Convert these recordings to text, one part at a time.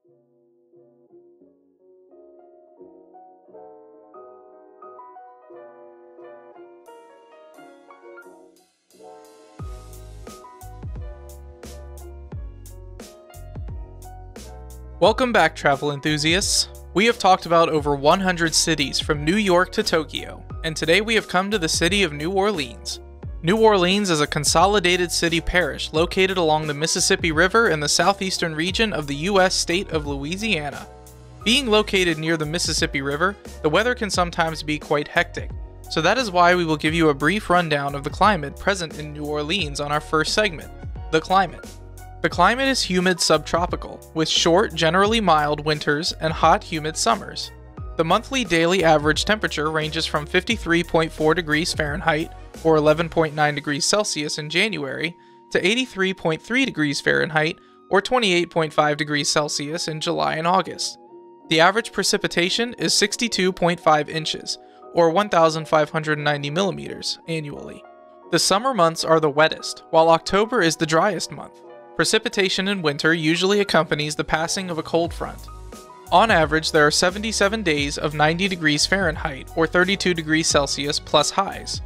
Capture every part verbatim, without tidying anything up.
Welcome back, travel enthusiasts. We have talked about over one hundred cities from New York to Tokyo, and today we have come to the city of New Orleans. New Orleans is a consolidated city parish located along the Mississippi River in the southeastern region of the U S state of Louisiana. Being located near the Mississippi River, the weather can sometimes be quite hectic, so that is why we will give you a brief rundown of the climate present in New Orleans on our first segment, the climate. The climate is humid subtropical, with short, generally mild winters and hot, humid summers. The monthly daily average temperature ranges from fifty-three point four degrees Fahrenheit, or eleven point nine degrees Celsius in January, to eighty-three point three degrees Fahrenheit, or twenty-eight point five degrees Celsius in July and August. The average precipitation is sixty-two point five inches, or one thousand five hundred ninety millimeters, annually. The summer months are the wettest, while October is the driest month. Precipitation in winter usually accompanies the passing of a cold front. On average, there are seventy-seven days of ninety degrees Fahrenheit, or thirty-two degrees Celsius plus highs.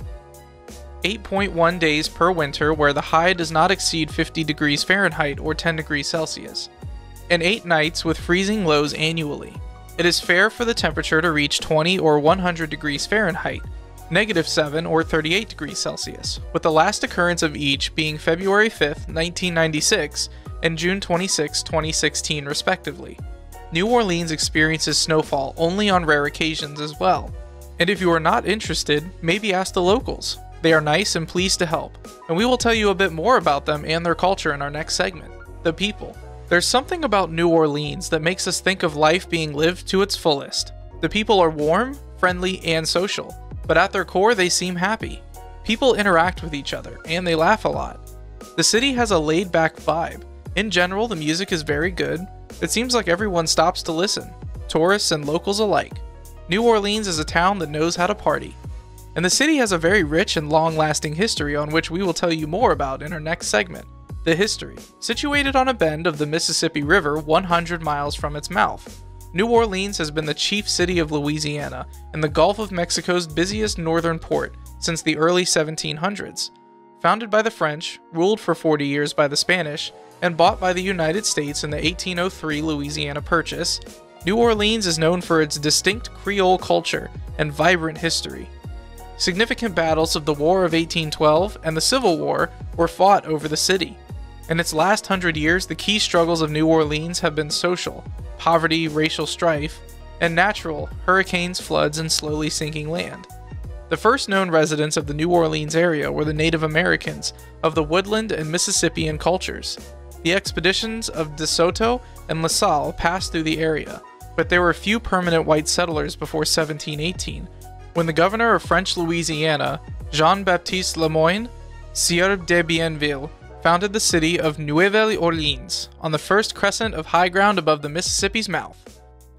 eight point one days per winter where the high does not exceed fifty degrees Fahrenheit, or ten degrees Celsius. And eight nights with freezing lows annually. It is fair for the temperature to reach twenty or one hundred degrees Fahrenheit, negative seven or thirty-eight degrees Celsius, with the last occurrence of each being February fifth, nineteen ninety-six and June twenty-sixth, twenty sixteen respectively. New Orleans experiences snowfall only on rare occasions as well, and if you are not interested, maybe ask the locals. They are nice and pleased to help, and we will tell you a bit more about them and their culture in our next segment, the people. There's something about New Orleans that makes us think of life being lived to its fullest. The people are warm, friendly, and social. But at their core, they seem happy. People interact with each other, and they laugh a lot. The city has a laid-back vibe. In general, the music is very good. It seems like everyone stops to listen, tourists and locals alike. New Orleans is a town that knows how to party. And the city has a very rich and long-lasting history on which we will tell you more about in our next segment, the history. Situated on a bend of the Mississippi River one hundred miles from its mouth, New Orleans has been the chief city of Louisiana and the Gulf of Mexico's busiest northern port since the early seventeen hundreds. Founded by the French, ruled for forty years by the Spanish, and bought by the United States in the eighteen oh three Louisiana Purchase, New Orleans is known for its distinct Creole culture and vibrant history. Significant battles of the War of eighteen twelve and the Civil War were fought over the city. In its last hundred years, the key struggles of New Orleans have been social, poverty, racial strife, and natural, hurricanes, floods, and slowly sinking land. The first known residents of the New Orleans area were the Native Americans of the woodland and Mississippian cultures. The expeditions of De Soto and La Salle passed through the area, but there were few permanent white settlers before seventeen eighteen, when the governor of French Louisiana, Jean-Baptiste Lemoyne, Sieur de Bienville, founded the city of Nouvelle Orleans on the first crescent of high ground above the Mississippi's mouth.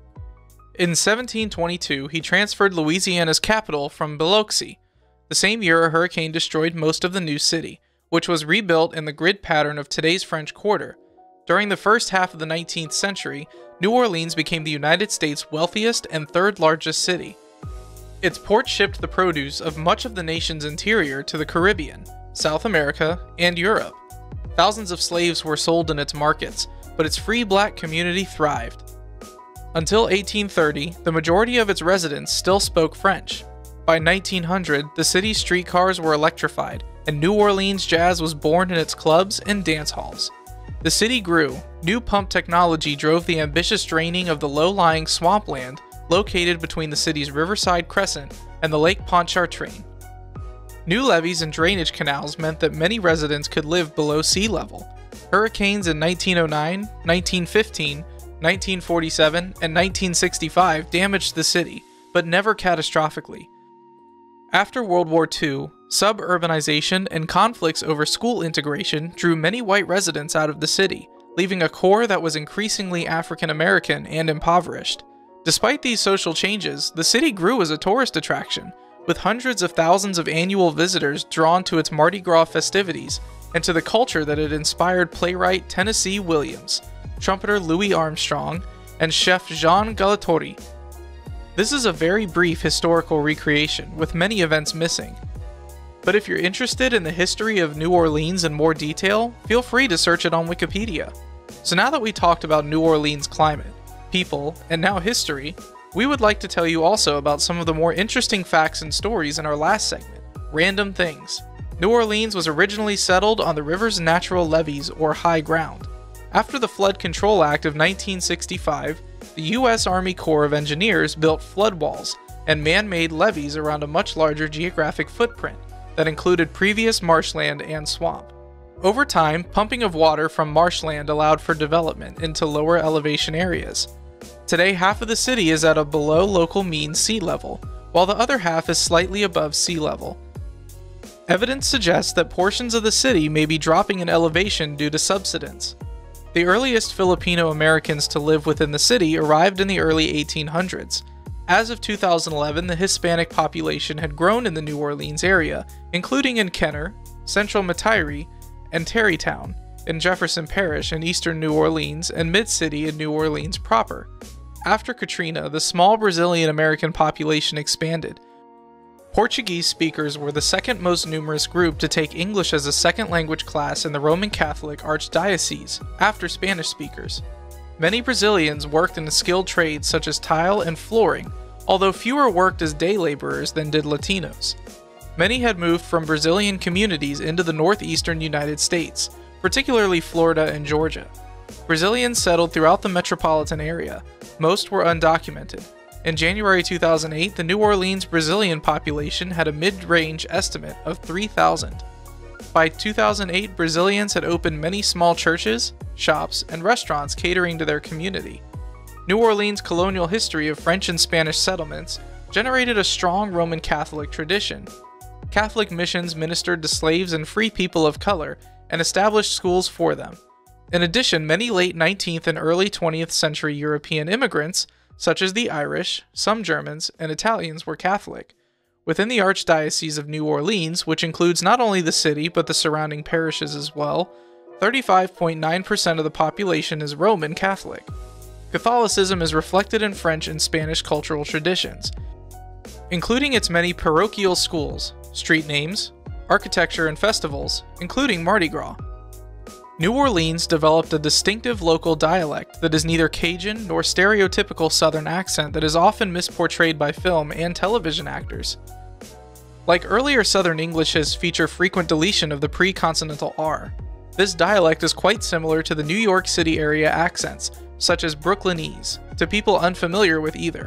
In seventeen twenty-two, he transferred Louisiana's capital from Biloxi. The same year, a hurricane destroyed most of the new city, which was rebuilt in the grid pattern of today's French Quarter. During the first half of the nineteenth century, New Orleans became the United States' wealthiest and third largest city. Its port shipped the produce of much of the nation's interior to the Caribbean, South America, and Europe. Thousands of slaves were sold in its markets, but its free black community thrived. Until eighteen thirty, the majority of its residents still spoke French. By nineteen hundred, the city's streetcars were electrified, and New Orleans jazz was born in its clubs and dance halls. The city grew. New pump technology drove the ambitious draining of the low-lying swampland located between the city's Riverside Crescent and the Lake Pontchartrain. New levees and drainage canals meant that many residents could live below sea level. Hurricanes in nineteen oh nine, nineteen fifteen, nineteen forty-seven, and nineteen sixty-five damaged the city, but never catastrophically. After World War Two, suburbanization and conflicts over school integration drew many white residents out of the city, leaving a core that was increasingly African American and impoverished. Despite these social changes, the city grew as a tourist attraction, with hundreds of thousands of annual visitors drawn to its Mardi Gras festivities and to the culture that had inspired playwright Tennessee Williams, trumpeter Louis Armstrong, and chef Jean Galatori. This is a very brief historical recreation, with many events missing. But if you're interested in the history of New Orleans in more detail, feel free to search it on Wikipedia. So now that we talked about New Orleans' climate, people, and now history, we would like to tell you also about some of the more interesting facts and stories in our last segment, Random Things. New Orleans was originally settled on the river's natural levees or high ground. After the Flood Control Act of nineteen sixty-five, the U S Army Corps of Engineers built flood walls and man-made levees around a much larger geographic footprint that included previous marshland and swamp. Over time, pumping of water from marshland allowed for development into lower elevation areas. Today, half of the city is at a below local mean sea level, while the other half is slightly above sea level. Evidence suggests that portions of the city may be dropping in elevation due to subsidence. The earliest Filipino Americans to live within the city arrived in the early eighteen hundreds. As of two thousand eleven, the Hispanic population had grown in the New Orleans area, including in Kenner, Central Metairie, and Tarrytown, in Jefferson Parish in eastern New Orleans, and Mid-City in New Orleans proper. After Katrina, the small Brazilian American population expanded. Portuguese speakers were the second most numerous group to take English as a second language class in the Roman Catholic Archdiocese, after Spanish speakers. Many Brazilians worked in skilled trades such as tile and flooring, although fewer worked as day laborers than did Latinos. Many had moved from Brazilian communities into the northeastern United States, particularly Florida and Georgia. Brazilians settled throughout the metropolitan area. Most were undocumented. In January two thousand eight, the New Orleans Brazilian population had a mid-range estimate of three thousand. By two thousand eight, Brazilians had opened many small churches, shops, and restaurants catering to their community. New Orleans' colonial history of French and Spanish settlements generated a strong Roman Catholic tradition. Catholic missions ministered to slaves and free people of color and established schools for them. In addition, many late nineteenth and early twentieth century European immigrants, such as the Irish, some Germans, and Italians, were Catholic. Within the Archdiocese of New Orleans, which includes not only the city but the surrounding parishes as well, thirty-five point nine percent of the population is Roman Catholic. Catholicism is reflected in French and Spanish cultural traditions, including its many parochial schools, street names, architecture, and festivals, including Mardi Gras. New Orleans developed a distinctive local dialect that is neither Cajun nor stereotypical Southern accent that is often misportrayed by film and television actors. Like earlier Southern Englishes feature frequent deletion of the pre-consonantal R, this dialect is quite similar to the New York City area accents, such as Brooklynese, to people unfamiliar with either.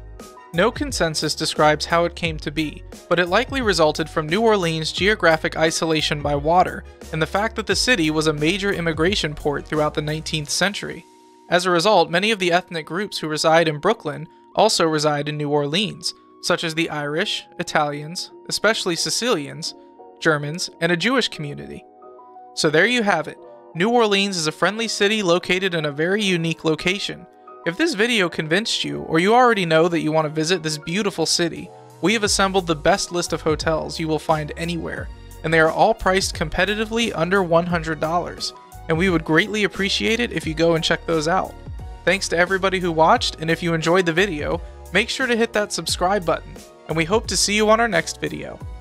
No consensus describes how it came to be, but it likely resulted from New Orleans' geographic isolation by water and the fact that the city was a major immigration port throughout the nineteenth century. As a result, many of the ethnic groups who reside in Brooklyn also reside in New Orleans, such as the Irish, Italians, especially Sicilians, Germans, and a Jewish community. So there you have it. New Orleans is a friendly city located in a very unique location. If this video convinced you, or you already know that you want to visit this beautiful city, we have assembled the best list of hotels you will find anywhere, and they are all priced competitively under one hundred dollars, and we would greatly appreciate it if you go and check those out. Thanks to everybody who watched, and if you enjoyed the video, make sure to hit that subscribe button, and we hope to see you on our next video.